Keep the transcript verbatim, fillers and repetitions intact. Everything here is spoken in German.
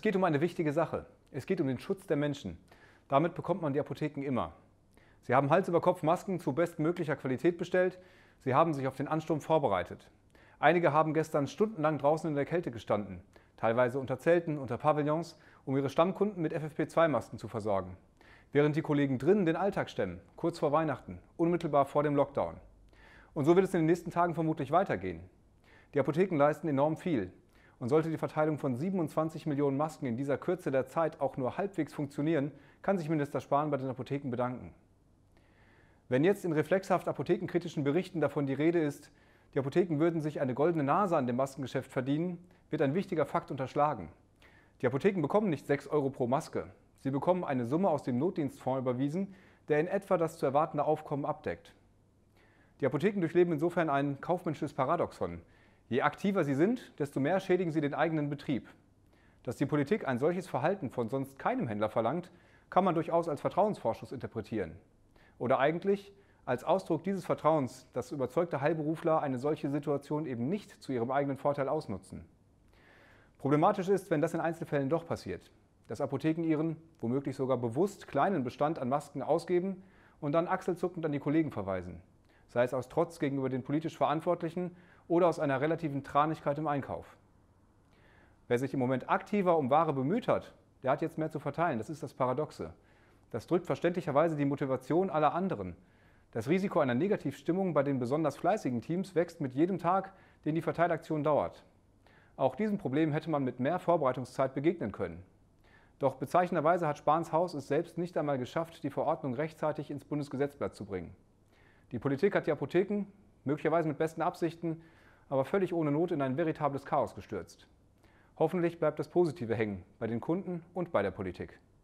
geht um eine wichtige Sache. Es geht um den Schutz der Menschen. Damit bekommt man die Apotheken immer. Sie haben Hals über Kopf Masken zu bestmöglicher Qualität bestellt. Sie haben sich auf den Ansturm vorbereitet. Einige haben gestern stundenlang draußen in der Kälte gestanden, teilweise unter Zelten, unter Pavillons, um ihre Stammkunden mit F F P zwei Masken zu versorgen. Während die Kollegen drinnen den Alltag stemmen, kurz vor Weihnachten, unmittelbar vor dem Lockdown. Und so wird es in den nächsten Tagen vermutlich weitergehen. Die Apotheken leisten enorm viel. Und sollte die Verteilung von siebenundzwanzig Millionen Masken in dieser Kürze der Zeit auch nur halbwegs funktionieren, kann sich Minister Spahn bei den Apotheken bedanken. Wenn jetzt in reflexhaft apothekenkritischen Berichten davon die Rede ist, die Apotheken würden sich eine goldene Nase an dem Maskengeschäft verdienen, wird ein wichtiger Fakt unterschlagen. Die Apotheken bekommen nicht sechs Euro pro Maske. Sie bekommen eine Summe aus dem Notdienstfonds überwiesen, der in etwa das zu erwartende Aufkommen abdeckt. Die Apotheken durchleben insofern ein kaufmännisches Paradoxon. Je aktiver sie sind, desto mehr schädigen sie den eigenen Betrieb. Dass die Politik ein solches Verhalten von sonst keinem Händler verlangt, kann man durchaus als Vertrauensvorschuss interpretieren. Oder eigentlich als Ausdruck dieses Vertrauens, dass überzeugte Heilberufler eine solche Situation eben nicht zu ihrem eigenen Vorteil ausnutzen. Problematisch ist, wenn das in Einzelfällen doch passiert, dass Apotheken ihren, womöglich sogar bewusst kleinen Bestand an Masken ausgeben und dann achselzuckend an die Kollegen verweisen, sei es aus Trotz gegenüber den politisch Verantwortlichen oder aus einer relativen Tranigkeit im Einkauf. Wer sich im Moment aktiver um Ware bemüht hat, der hat jetzt mehr zu verteilen. Das ist das Paradoxe. Das drückt verständlicherweise die Motivation aller anderen. Das Risiko einer Negativstimmung bei den besonders fleißigen Teams wächst mit jedem Tag, den die Verteilaktion dauert. Auch diesem Problem hätte man mit mehr Vorbereitungszeit begegnen können. Doch bezeichnenderweise hat Spahns Haus es selbst nicht einmal geschafft, die Verordnung rechtzeitig ins Bundesgesetzblatt zu bringen. Die Politik hat die Apotheken, möglicherweise mit besten Absichten, aber völlig ohne Not in ein veritables Chaos gestürzt. Hoffentlich bleibt das Positive hängen bei den Kunden und bei der Politik.